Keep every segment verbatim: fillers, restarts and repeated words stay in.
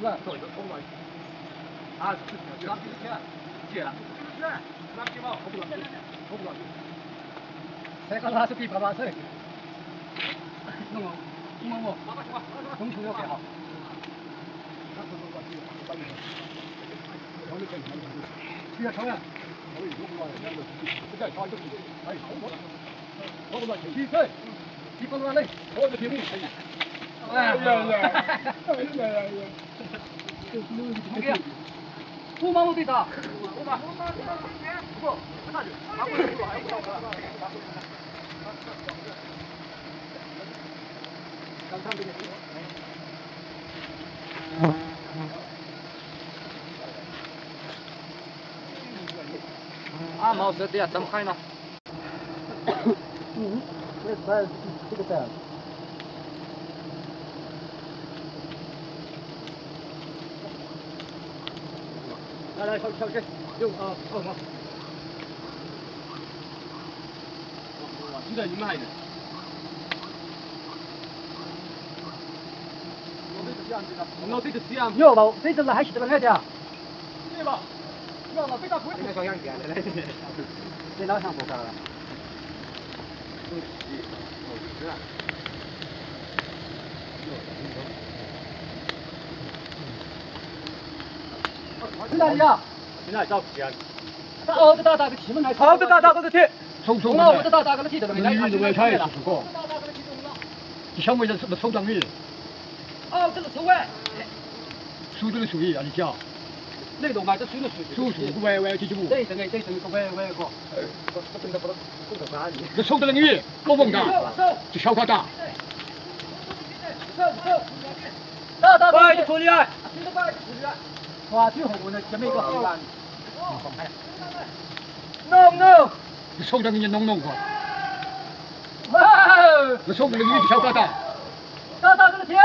吧？走一个，红了。啊，接了，接了。拿皮毛，我不了，我不了。才刚拉是比爸爸岁。弄弄弄弄，中秋要给好。去呀，抽呀！我不了，七岁，一分完嘞，我的屏幕。哎呀呀！哎呀呀呀！OK， 不忙我对他，不忙。不，不下去，拿过来不还不要了。刚看这个。啊，毛色的呀，怎么看呢？嗯，这在这个在。来来，小小心，右啊，二号。现在你们还呢？我这个这样，要吧？这个还是这个来的。对吧？要吧？非常贵。这个小样点的嘞，这老上不干了。都是，都是。去哪里呀？去哪里找去啊？哦，这大大个气门来。好，这大大个铁。从从。我这大大个铁这个没来。鱼我也看了，是个。你想问一下什么手掌鱼？哦，这个手哎。手这个属于啊，你讲。那个嘛，这手的属。手属个歪歪几几步？对，这个对，这个歪歪个。我我真的不能不能打你。这手这个鱼，我问他，这小块大。手手。大大大，这可厉害。哇，最后呢，这么一个好玩。弄弄，你手掌给你弄弄过。哇！这手这个鱼小大大。大大这个铁。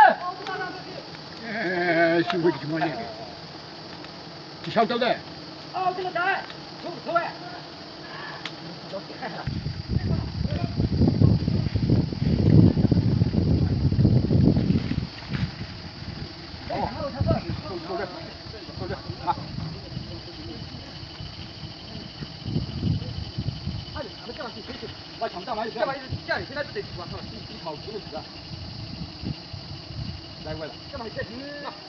哎，幸亏这情况呢。你晓得的。哦，这个在，抽抽哎。我抢大玩意，这玩意家里现在就得往上一一炒熟了吃啊。来过来，这玩意这行啊。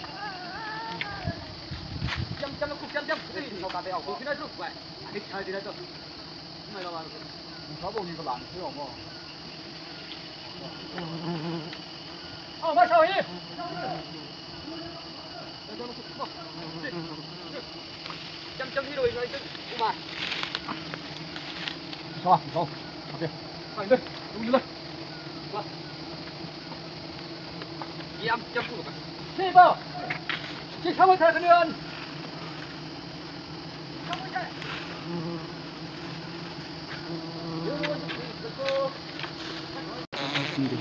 将将个苦将将，这一条干的好不？现在就快，你看这来走，没了吧？你瞧不你个烂吃好不？好，马小鱼。将将皮肉一个一个，五百。走啊，走，那边，快点，用力来，来，一样将不了吧？这包，这看我看看人，看我看。嗯。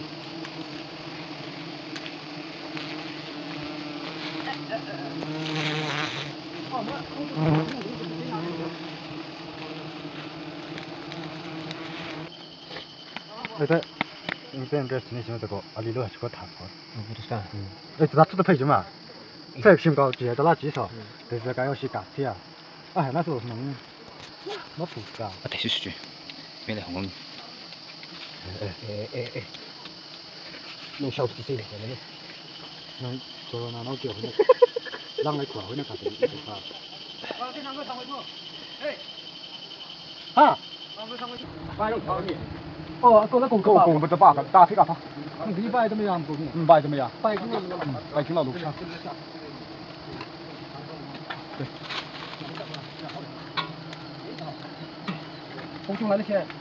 那个，你别别听听这个，啊，里头还是个谈话。嗯，不是啊。嗯。哎，这咋做的配置嘛？这新高级的垃圾少，但是该要是干的啊。哎，那时候弄，那不是啊。我太是去，没来红。哎哎哎哎，弄小鸡谁的那个？那做那老叫那，让来快回那看的，对吧？啊，这两个上回头。哎。啊。上回上回。反正调你。哦，够了够够够不得八个，打谁干啥？一百怎么样？不够。嗯，百怎么样？百斤了，嗯，百斤了路上。对。红熊来的钱。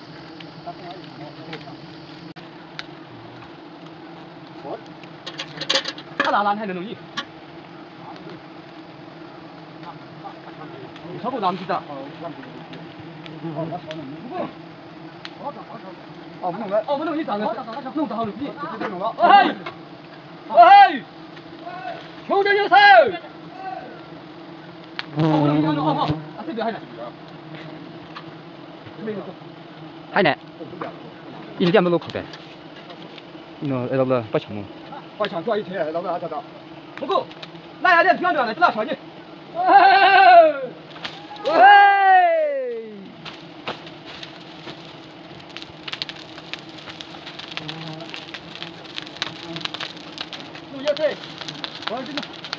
我。他哪哪还能弄你？超过两米的。哦，不弄了，哦，不弄你咋了？弄到好了，你直接弄了。哎，哎，求着有手。哦，不弄你弄好好，啊这边还呢。还呢？一点没落口袋。那哎，老不，把枪弄。把枪抓一贴，老不，咋咋？不够， 那呀，这漂亮的，这小鸡。喂！六叶菜，我这个。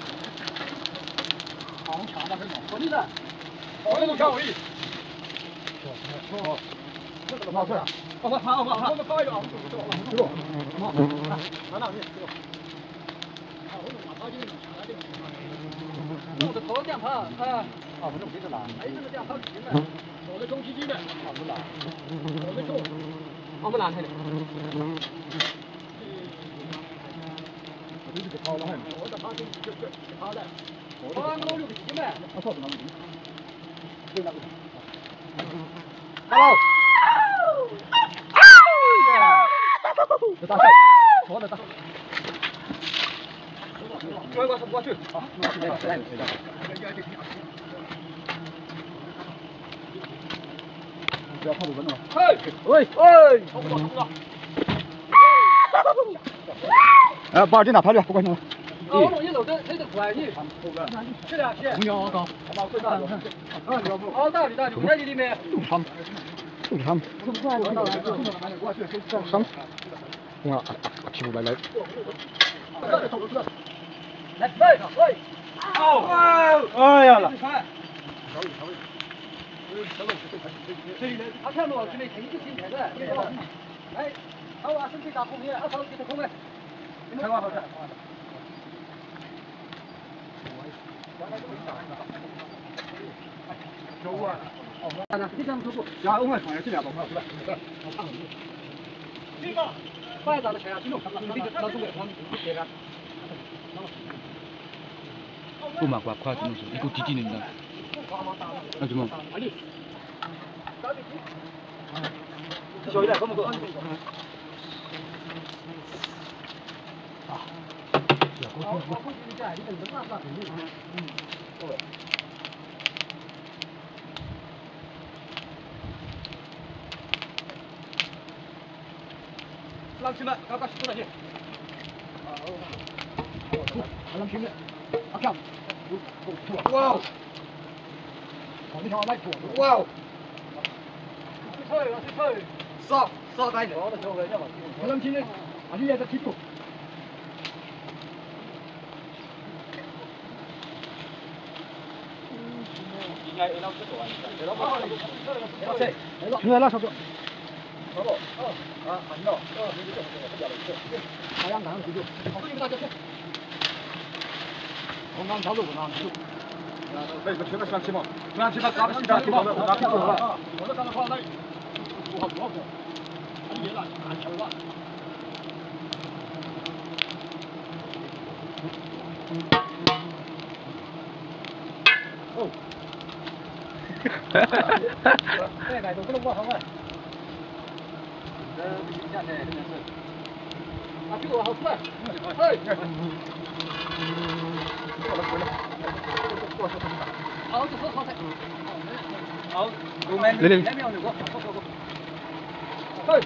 好强的，这种，我这个，我这个强而已。哦，这个冒出来，我我好我好，我们高一点啊，这个，好，拿拿你，这个。好，我马上就能拿这个。我的头这样爬，啊，啊，我这不是拿，哎，这个这样爬不行的，我的中基金的，啊，不拿，我的中，我不拿它的。我这个跑了很，我这爬进去就就爬的。我刚刚六个几呗，我操，怎么？对那个。Hello。这大菜，我的大。过过过去。好，来，不要跑不稳了。嘿，喂喂。哎，把这拿跑了，不管你了。哦，我一路都推得快，你这两天。红腰高。好大的大的，在里面。上。上。上。啊，屁股来来。来，来，来。哦，哎呀了。他看到这里停就停开的，哎，好啊，身体打空面，啊，手给他空的。开玩笑的。走啊！哦，你讲不错，呀，我们创业质量高，是吧？这个，摆到了全家去弄，你这老总给我们这个。不嘛，快快怎么说？一个滴滴的，你知道？那怎么？小一点，这么多。啊。好，好，过去一下，你等着看看，嗯，对。浪起来，刚刚出来去。啊，好，浪起来，阿强，哇哦，好，你看我来做，哇哦，水菜，水菜，烧烧大一点，浪起来，啊，你也在踢球。应该老师做完，来了，来了，来了，来了，差不多。好不？哦，啊，很到，哦，你这个这个比较不错，好样的，记住，好，你们大家去。我刚操作过呢，就，那个全部上去嘛，上去他搞不起来，搞不搞不住了，我都干了好累，不好不好，你别了，俺球了。哦。哈哈哈哈哈！这个都不能过好啊。呃，这样的真的是，啊，这个好吃啊！哎，好，这是好菜。好，我们来来，苗牛哥，好好好。哎，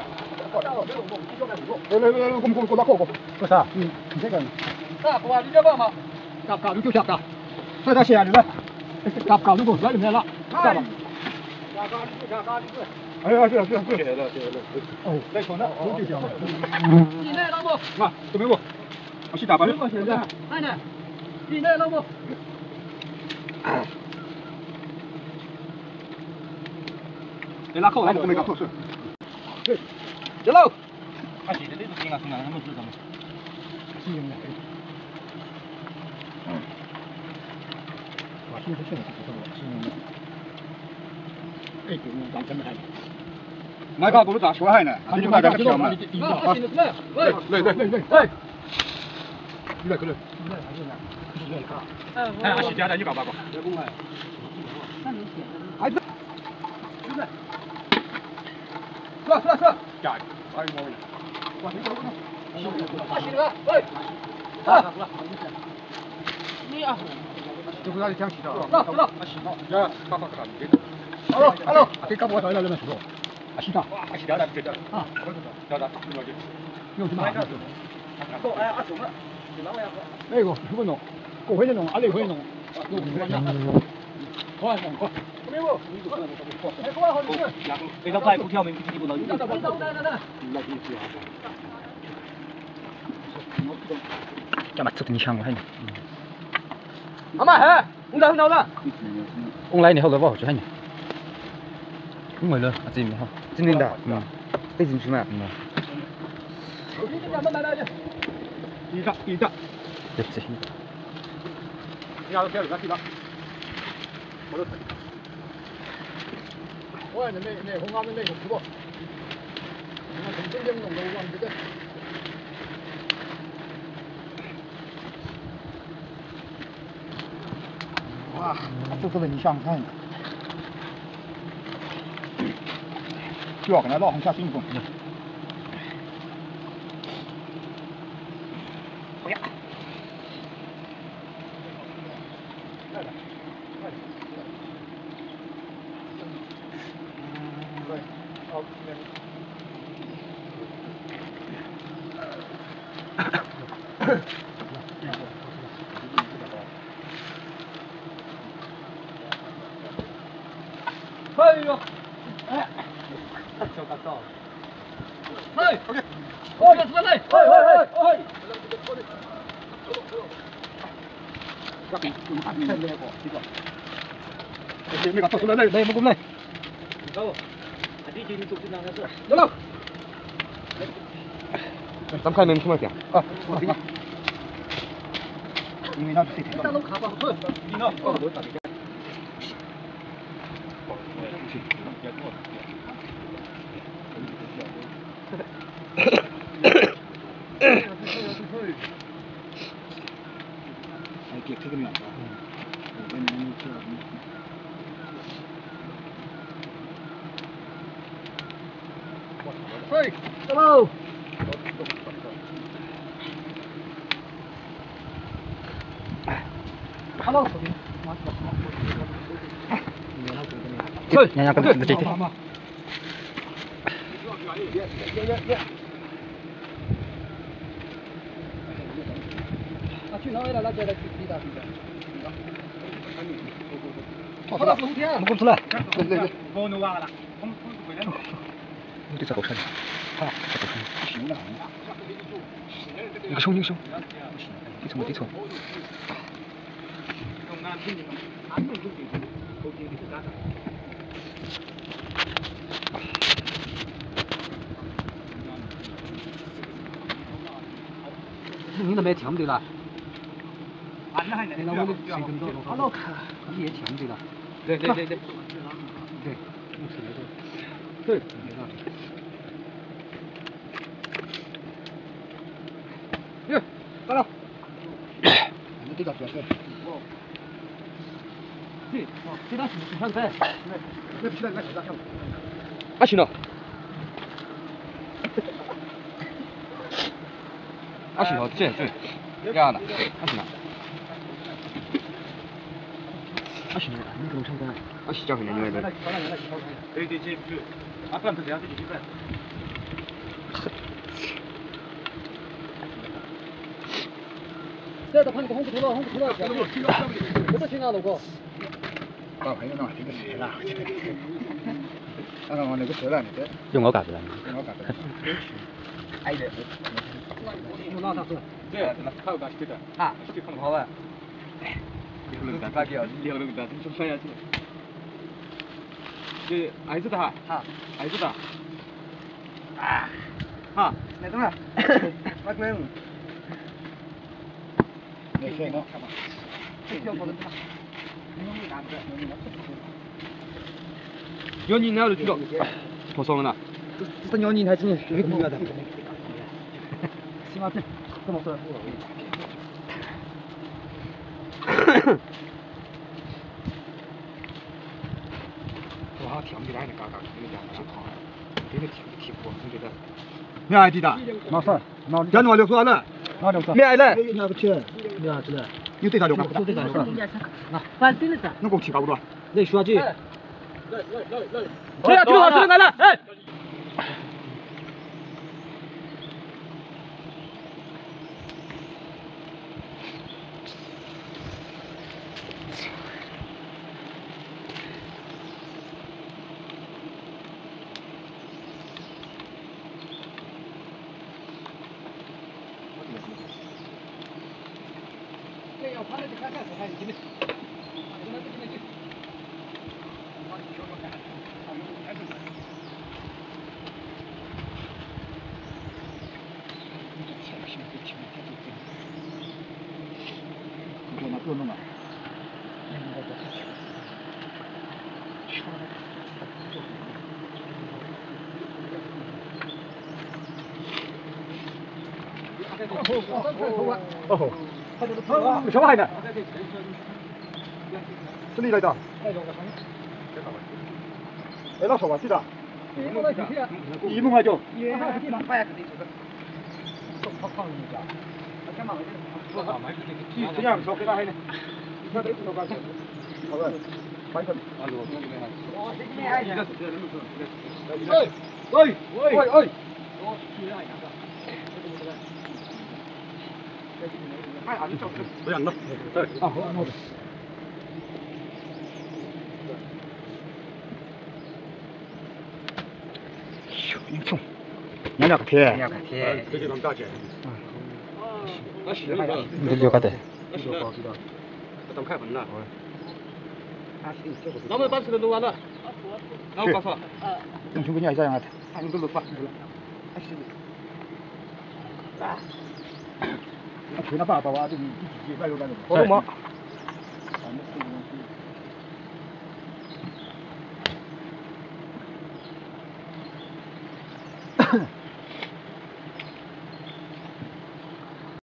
来来来，我们我们过来过过，不是啊？嗯，你这个。大哥啊，你这帮嘛？夹夹就夹夹，所以他写的了，夹夹就过来里面了，夹吧。夹夹就夹夹就过。哎呀，是是是，谢了谢了。哦，来穿了，都就这样。你来老母，啊，准备不？我去打吧。现在，奶奶，你来老母。你拉口，还是没搞口水？对，走喽。他写的那个行啊行啊，他们是怎么？是用的。嗯。我现在现在不是我，是用的。哎，对，我刚才没看。买搞不是咋说还呢？你就买这个票嘛。啊，来来来来来，哎，来过来。哎，阿西家的你搞吧搞。孩子，是不是？是是是。家里，哎呦妈！哇，你走过来。阿西的，哎，啊，你啊，这不是讲洗澡？走走走，阿西澡，呀，爸爸看这个。Hello hello，给搞不好来了那时候。啊，洗澡，啊，洗澡的，对的，啊，洗澡的，用过去，用去哪？够，哎，阿什么？那个十分钟， 过会的弄，阿里会弄，快快快！没有，哎，过来好，非常快，不挑明，不不能。等等等等等。干嘛？这你抢我还呢？阿妈，哎，我来，我来，我来，你好个不？就还呢。我来了，啊，这边好，真的，嗯，背进去嘛，嗯。一张一张，对，这行。你要不要？你要。我都。我那那那红花的那个直播，那从这边弄的往这个。哇，这个你想看？就要跟他老红下进攻。不要。来了，来了。嗯，对，好，对。哎呦，哎，小搞笑。哎 ，OK， 哦，来来来，哎哎哎哎。那边有哪边？那个，这个。这没搞错，来来来，不过来。走，啊，这这你做这两个事。走了。咱们看能出来点啊？因为那是谁？大龙卡吧，不，你呢？哦，我打的。哎，给这个面子。嘿，走喽！Hello， 对，人家跟着这个。啊，去哪里了？那这来去地的，好了，冬天，我们过出来。对对对。我弄完了，我们我们回来了。你这咋搞成的？啊，这搞成行了。你个手，你个手。你错，你错。你那边听不对了。那我的谁跟到？好了，你也听不对了。对对对对。对，我是那个。对。哟，到了。你这个角色。对，哦，这张是看在，那不是那个啥上。啊，行了。啊，行了，对对，这样的，啊行了。啊行了，你给我唱歌。啊，是叫回来另外一个。对对对，就，啊，不然不这样子就行。这都看那个红不头了，红不头了，这都听啊，老哥。哦，还有那这个谁啦？啊，我那个谁啦？那个。用我搞的。用我搞的。哎的。我哪上是？对，那靠个这个。啊，这看不好啊。六六大几啊？六六大，你就算下去。这矮子的哈。哈。矮子的。啊。哈。那怎么？那可能。没事呢。鸟你那就知道，多少了呢？这鸟你还真是没工的。起码这这么说。哇，天不来的，嘎嘎，这个家伙好，这个挺挺过，你觉得？没爱的，没事，没。家弄六十了，哪六十？没爱来。那不去，没爱去了。你对他六个？对他六个。啊，反正是。能够提高不多？那需要去。来来来来。对呀，听好，这个来了，哎。 不弄了。哦，哦，什么海呢？这里来的。哎，老说吧，记得。一弄来就。这样说给他海呢。那得多高兴？好吧，快点。哎，喂喂喂喂！不让了，对，啊，好，好的。小英虫，娘俩个天，娘俩个天，这就能大姐。嗯，那是还要，你留个的，那是的，等开门了。咱们把这个弄完了，然后告诉我，英雄跟你还这样啊？他们都能发，还是。啊。那吹那爸爸啊，这个一起去外头干的。好嘛。